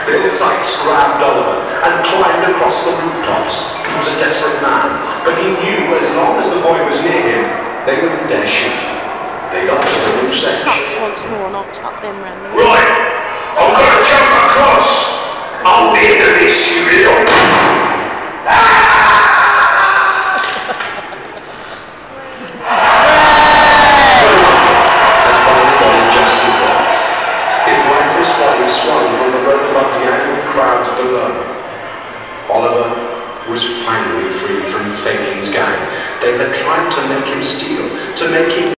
Bill Sykes grabbed Oliver and climbed across the rooftops. He was a desperate man, but he knew as long as the boy was near him, they wouldn't dare shoot. They got to the roof section. Tucks once more and I'll tuck them round the Right, I'm going to jump across. I'll be into this, you little... swung from the rope above the angry crowds below. Oliver was finally free from Fagin's gang. They had tried to make him steal, to make him